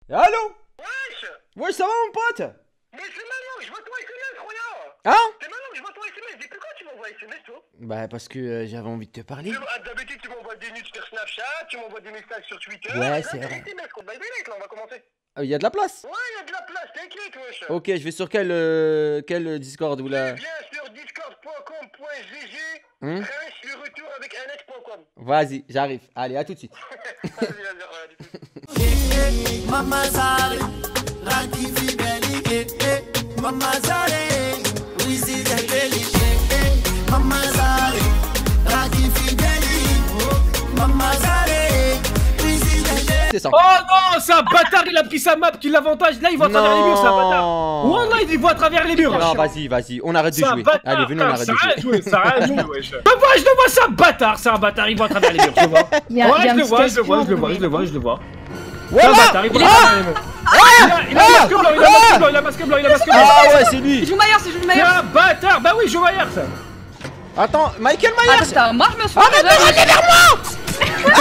Allô? Wesh! Ouais, ça va mon pote? Mais c'est maintenant que je vois ton SMS, regarde! Hein? C'est maintenant que je vois ton SMS, depuis quand tu m'envoies SMS, toi? Bah parce que j'avais envie de te parler. D'habitude, tu m'envoies des nudes sur Snapchat, tu m'envoies des messages sur Twitter. Ouais, Là, c'est t'as vrai. des SMS, quoi. Bah, direct, là, on va commencer. Y a de la place? Ouais, y'a de la place, t'inquiète, wesh. Ok, je vais sur quel Discord ou là? Viens sur discord.com.gg, Hein? le retour avec un Vas-y, j'arrive. Allez, à tout de suite. Vas-y. Mama Zare, Raki Fidelike, Mama Zare, Wizzy Delike, Mama Zare, Raki Fidelike, Mama Zare, Wizzy Delike. C'est ça. Oh non, c'est un bâtard, il a pris sa map qui l'avantage. Là, il voit à travers les murs, c'est un bâtard. Wallah, il voit à travers les murs. Non, vas-y, on arrête de C'est un jouer. bâtard. Allez, venez, on arrête de jouer. Ça arrête de jouer, wesh. Je le vois, c'est un bâtard, il voit à travers les murs, je le vois. Ouais, je le vois. C'est un Voilà! bâtard, il voit à travers les murs. Il a un masque blanc, il a un masque blanc. Ah ouais, c'est Il lui! joue Myers, il joue C'est Myers. un bâtard, bah oui, je vois hier ça. Attends, Michael Ah Myers! putain, moi je me suis Arrête de ramener vers moi!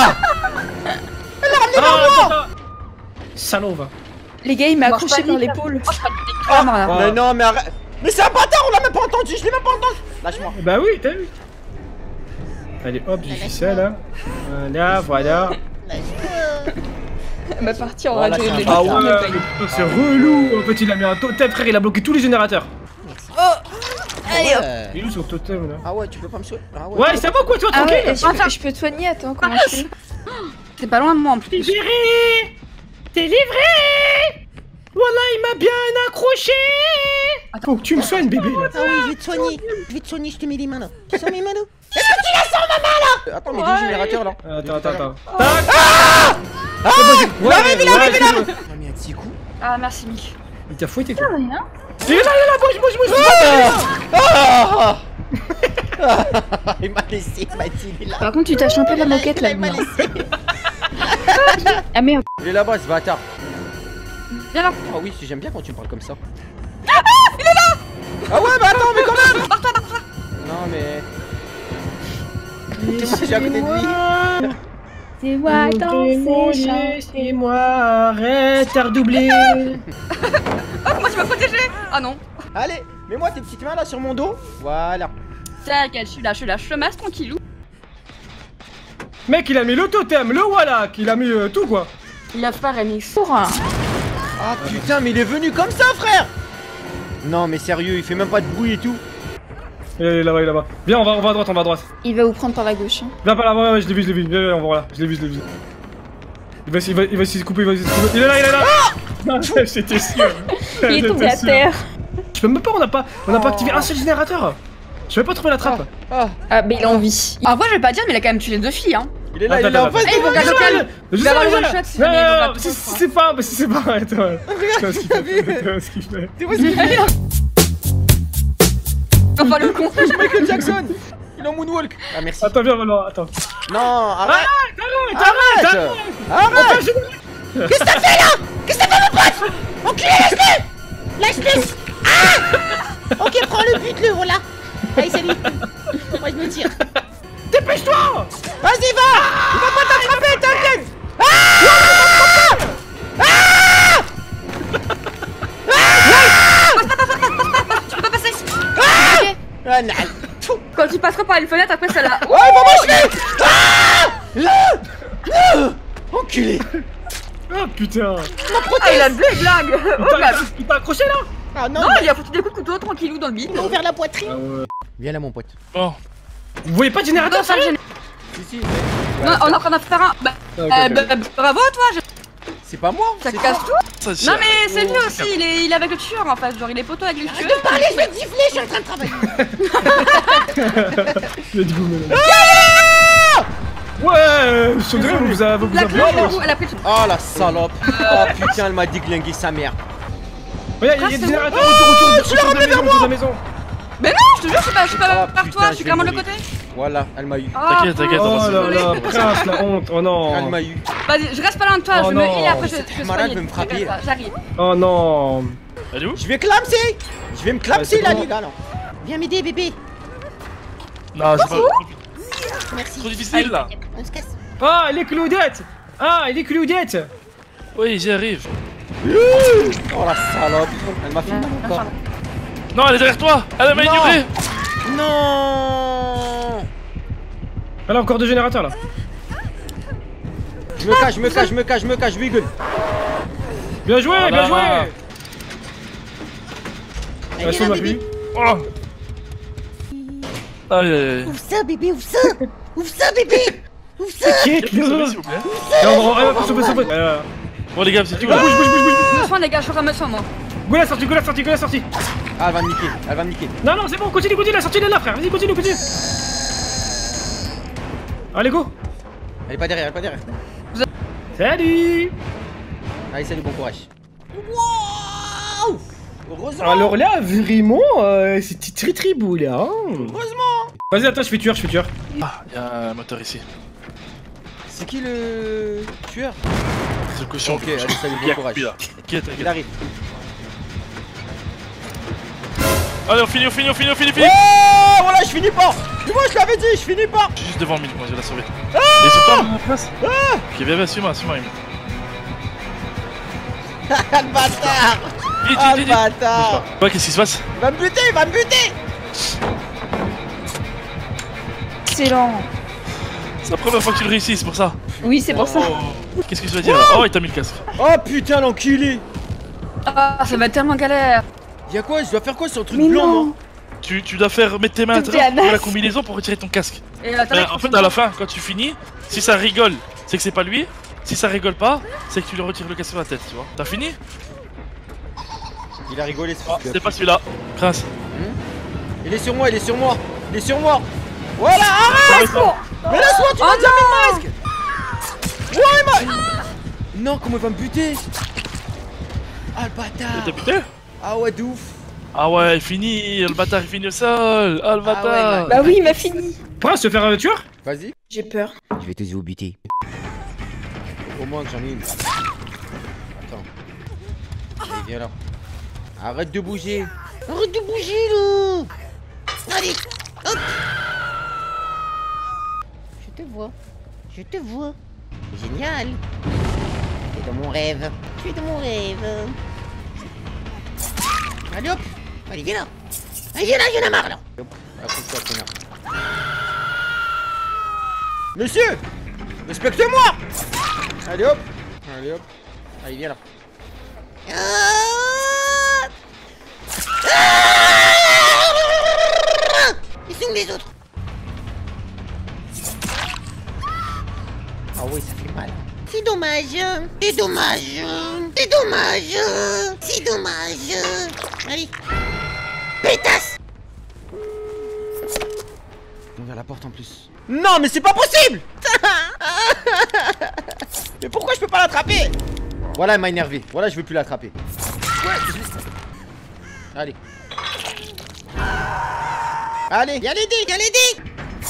Ah, salaud, va. Les gars, il m'a Moi, accroché je par panique. l'épaule. Ah non, non. Mais non, mais arrête! Mais c'est un bâtard, on l'a même pas entendu, je l'ai même pas entendu! Lâche-moi! Bah oui, t'as vu. Allez, hop, j'ai fait ça là. Voilà. Elle m'a parti en Voilà, radio. c'est un Ah bâtard. ouais, mais putain, c'est relou. En fait, il a mis un totem, frère, il a bloqué tous les générateurs. Allez hop. Il est où son totem là? Ah ouais, tu peux pas me sauver? Ah Ouais, c'est bon quoi, toi, Ah ouais, tranquille. je peux te soigner, attends, comment je fais? C'est pas loin de moi en T'es plus. livré. T'es livré. Voilà, il m'a bien accroché. Faut que tu me soignes, bébé. Là. Ah oui, je vais te soigner, je te mets les mains là. Tu sens mes mains là? Est-ce que tu la sens ma main là? Attends, mais deux générateurs là. Attends. Tac. Il arrive, il arrive! c'est bon. On a mis un petit coup. Ah merci Mick. Il t'a fouetté quoi? Rien. Il est là, bouge. Ah! Il m'a laissé, Mathilde, il est là. Par contre, tu tâches un peu la moquette là. Il m'a Luna. laissé. Ah merde. Il est là-bas, ce bâtard. Viens là. Ah oui, j'aime bien quand tu me parles comme ça. Il est là! Ah ouais, mais attends, mais quand même! Barre-toi. Non, mais. J'ai à côté de lui. C'est moi danser, chanter. C'est moi, arrête, t'as redoublé. Oh comment tu m'as protégé? Ah non. Allez, mets-moi tes petites mains là sur mon dos. Voilà. T'inquiète, je suis là, je te masse tranquillou. Mec, il a mis le totem, le voilà, qu'il a mis tout quoi. Il a pas remix. Pour un. Ah putain, mais il est venu comme ça, frère! Non, mais sérieux, il fait même pas de bruit et tout. Il est là-bas. Viens, on va à droite. Il va vous prendre par la gauche. Hein. Viens par là, ouais, je l'ai vu. Viens, on va là, je l'ai vu. Il va essayer de couper, Il est là. Ah j'étais sûr. Il est tombé à terre. Je peux même pas, on n'a pas activé un seul générateur. Je vais pas trouver la trappe. Ah, Ah, mais il a envie. En vrai je vais pas dire mais il a quand même tué les deux filles hein. il est là, il est là en face Eh, il faut de qu'elle moi. locale. Je Il va avoir le one sais, shot si jamais il veut pas te c'est pas, arrête, ouais. Regarde, Ce qu'il fait. tu vois ce qu'il fait? Enfin le con. Michael Jackson! Il est en moonwalk! Ah, merci. Attends, viens, Valor, attends. Non, arrête! Arrête. Arrête! Qu'est-ce que t'as fait là? Qu'est-ce que t'as fait, mon pote? Enculé, laisse-le! Laisse-le! Ah! Ok, prends le but, le voilà! Allez, salut! Moi, je me tire. Dépêche-toi. Vas-y, va! Il va pas t'attraper, t'inquiète! Tu peux pas passer. Ah, non! Quand tu passeras par une fenêtre après ça là. Ouais, va m'achever! Ah! Enculé! Oh putain. Ah il a doublé blague. Oh là. Il t'a accroché là? Ah non! Non il a foutu des coups de couteau tranquillou dans le bide. Il a ouvert la poitrine! Viens là, mon pote. Bon. Vous voyez pas de générateur, ça sérieux? Si, si. Non on est en train d'en faire un. Bah, bravo toi. C'est pas moi! Ça c'est casse toi. tout. Non mais c'est lui aussi, il est avec le tueur en fait, genre il est poteau avec le tueur. Allez, je vais te gifler, je suis en train de travailler! Il a dit vous Ouais, je dirais vous avez La clé, elle a pris tout. Oh la salope! Oh putain, elle m'a déglingué sa mère! Regarde, il y a des générateurs autour de la maison. Mais non, je te jure, je suis pas Oh, par putain, toi, je je suis vais clairement de mourir. l'autre côté. Voilà, elle m'a eu. Ah, T'inquiète, Oh on là là, prince, la honte, oh Elle non. m'a eu. Vas-y, je reste pas loin de toi, Oh je me non, heal et après je cette soigne. malade veut me frapper. J'arrive. Oh non. Elle est où? Je vais clamser! Je vais me clamser Ouais, là, c'est bon. les gars, là. Viens m'aider, bébé. Non, c'est pas. Merci. Trop difficile là. On se casse. Ah, elle est Claudette. Ah, elle est Claudette. Oui, j'y arrive. Oh la salope. Elle m'a fait mal encore. Non, elle est derrière toi. Elle m'a ignoré. Non. Elle a encore 2 générateurs là. Je me cache, je lui gueule. Bien joué, Voilà. bien joué. Allez, Elle sauve là, ma bébé. vie. Oh. Aïe, aïe, aïe. Ouvre ça, bébé, ouvre ça. Ouvre ça, bébé. Ouvre ça. T'inquiète, S'il là. vous plaît. Sauve. Bon, les gars, c'est tout. Bouge. Je me soigne, les gars, je suis comme ça, moi. Go la sortie. Ah, elle va me niquer. Non, c'est bon, continue, la sortie elle est là, frère. Vas-y, continue. Allez, go. Elle est pas derrière. Salut. Allez, salut, bon courage. Waouh. Heureusement. Alors là, vraiment, c'était très beau là. Heureusement. Vas-y, attends, je fais tueur. Ah, y'a un moteur ici. C'est qui le tueur? C'est le cochon. Ok, allez, salut, Qui bon a courage. coupé, là. Qui est Il arrive. Allez, on finit. Oh, voilà, je finis pas. Moi, je l'avais dit, je finis pas. Je suis juste devant Mille, moi je vais la sauver. Et sur toi, à ma place. Ok, viens, suis-moi, Mille. Le bâtard. Vite. Le bâtard. Ouais, qu'est-ce qui se passe? Il va me buter. Excellent. C'est la première fois que tu le réussis, c'est pour ça. Oui, c'est pour ça. Oh. Qu'est-ce que tu vas dire là? Oh, il t'a mis le casque. Oh putain, l'enculé. Ah, ça va être tellement galère. Y'a quoi? Je dois faire quoi sur le truc Mais blanc, non. moi? Tu dois faire mettre tes mains à Tout l'intérieur est à de la neuf. combinaison pour retirer ton casque. Et En fait, à la fin, quand tu finis, si ça rigole, c'est que c'est pas lui. Si ça rigole pas, c'est que tu lui retires le casque sur la tête, tu vois. T'as fini? Il a rigolé, ce Oh, fils de- c'est pas celui-là. Prince. Il est sur moi. Voilà, arrête. Mais laisse-moi, tu m'as déjà mis le masque. Ouais, non, comment il va me buter? Ah, le bâtard. T'as buté? Ah ouais, de ouf. Ah ouais, il finit. Le bâtard, il finit au sol. Ah, le bâtard. Bah oui, il m'a fini. Prince, te faire tueur. Vas-y. J'ai peur. Je vais te vous buter. Au moins que j'en ai une. Attends. Allez, viens là. Arrête de bouger. Arrête de bouger, là. Allez, hop. Je te vois. Génial. Tu es dans mon rêve. Allez, hop. Allez, viens là. J'en ai marre, là. Accroche-toi, connard. Monsieur, respectez-moi. Allez hop. Allez, viens là. Ils sont où les autres? Ah oui, ça fait mal. C'est dommage. Allez. Pétasse. On ouvre la porte en plus. Non, mais c'est pas possible. Mais pourquoi je peux pas l'attraper? Voilà, elle m'a énervé. Voilà, je veux plus l'attraper. Allez. Viens l'aider.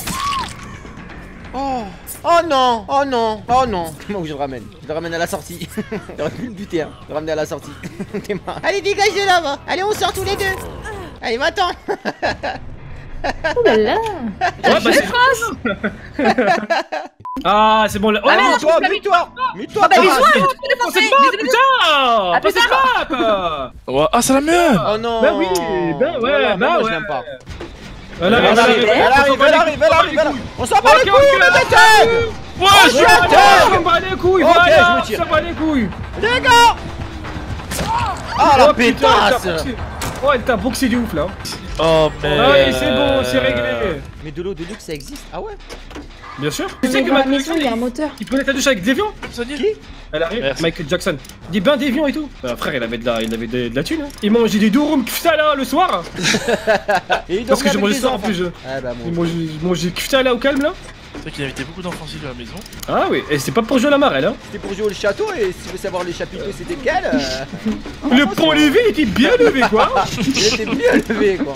Oh non. Comment je le ramène? Je le ramène à la sortie. J'aurais pu le buter, hein. Le ramener à la sortie. T'es marre. Allez, dégage de là, va. Allez, on sort tous les deux. Allez, va-t'en. Oh là là. Ouais, bah c'est Ah, c'est bon là. Oh, Mute-toi. Ah bah, bisous, on s'est pas, putain. À plus tard. Ouais, ah, c'est la mienne. Oh non. Bah oui, bah ouais, Voilà, bah moi, ouais. je l'aime pas. Elle arrive. On s'en bat les couilles, le bêtise. Ouais, je suis On s'en bat les couilles, Ok, voilà, je me tire. on s'en bat les couilles. Les gars. Ah la Oh, putain, pétasse. elle t'a boxé. Oh, elle t'a boxé de ouf là. Oh, Ah merde. oui, c'est bon, c'est réglé. Mais de l'eau de luxe ça existe? Ah ouais? Bien sûr. Tu sais Mais que dans la Michael maison, il y a un moteur. il prenait ta douche avec Deviant. Qui? Elle arrive, Merci. Michael Jackson. Il dit ben Deviant et tout. Frère, il avait de la thune. Hein. Il mangeait des durum kfta là le soir. Et il Parce que dormait j'ai avec mangé des ça en enfants. plus. Ah bah moi. Il mangeait kfta là au calme là. C'est vrai qu'il invitait beaucoup d'enfants ici à la maison. Ah oui, et c'est pas pour jouer à la marelle hein. C'était pour jouer au château et si tu veux savoir les chapiteaux c'était lequel Le pont levé il était bien levé quoi. il était bien levé quoi.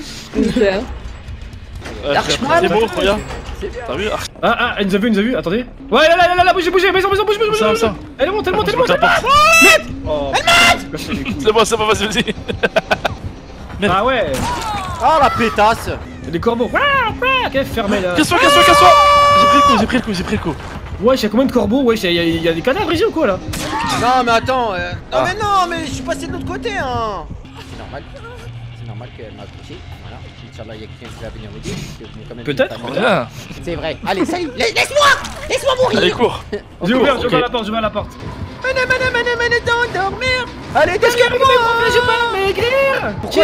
C'est beau, regarde. C'est bien. T'as vu? Ah, elle nous a vu, attendez. Ouais, là, bougez, maison, bouge. Ça. Elle monte. Oh, C'est bon, vas-y. Ah ouais. Ah la pétasse. Les corbeaux. Qu'elle fermée là. Casse-toi. J'ai pris le coup. Wesh, y'a combien de corbeaux? Wesh, y'a des cadavres ici ou quoi là? Non mais attends, non Ah. mais non, mais je suis passé de l'autre côté hein. C'est normal qu'elle m'a accroché, voilà. Inch'Allah, il y a quelqu'un qui va venir m'aider. Peut-être. Rien. C'est vrai. Allez, salut. Laisse-moi mourir. Allez, cours. J'ai ouvert, Ok. je vais à la porte, je vais à la porte. Dormir. Allez, derrière moi. Je vais pas maigrir. Pourquoi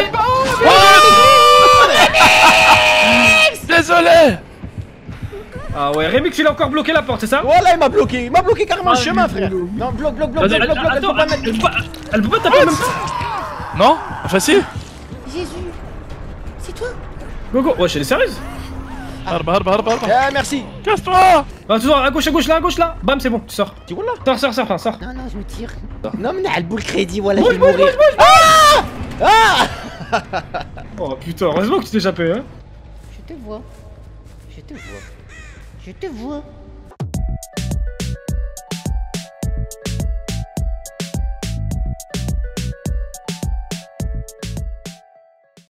Désolé. Ah ouais, Remix il a encore bloqué la porte, c'est ça? Voilà, il m'a bloqué carrément le Ah, chemin, du frère. boulot. Non, bloque, elle Vas-y, peut pas attends, mettre. elle peut pas taper en même temps. Non? Enfin si. Jésus. C'est toi? Go go, wesh, elle est sérieuse? Arba. Ah, merci. Casse-toi. Ah, tu sors, à gauche là, bam, c'est bon, tu sors. Tu vois là? Sors, sors. Non, je me tire. Non, mais elle boule crédit, voilà, je Bouge, vais mourir. Oh putain, heureusement que tu t'es échappé, hein. Je te vois.